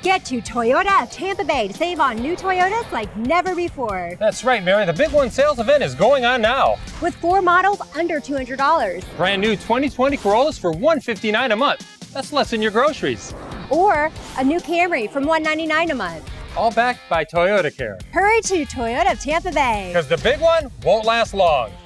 Get to Toyota of Tampa Bay to save on new Toyotas like never before. That's right, Mary. The Big One sales event is going on now. With 4 models under $200. Brand new 2020 Corollas for $159 a month. That's less than your groceries. Or a new Camry from $199 a month. All backed by Toyota Care. Hurry to Toyota of Tampa Bay. Because the Big One won't last long.